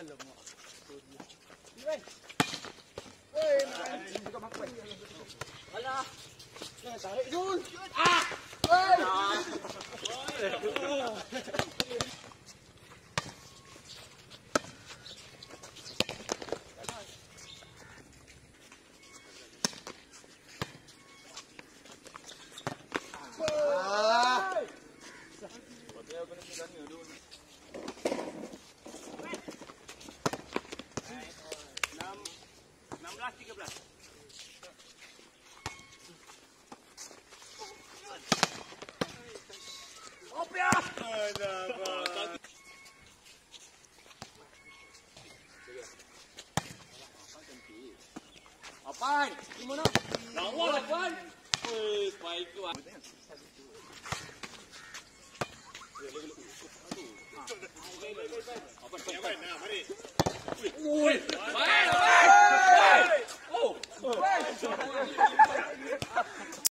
Alamak. Alah. Jangan tarik Jul. Apaan? Gimana? Lawan apaan? Wih, baik tu. Apa? Mari. Wih, baik.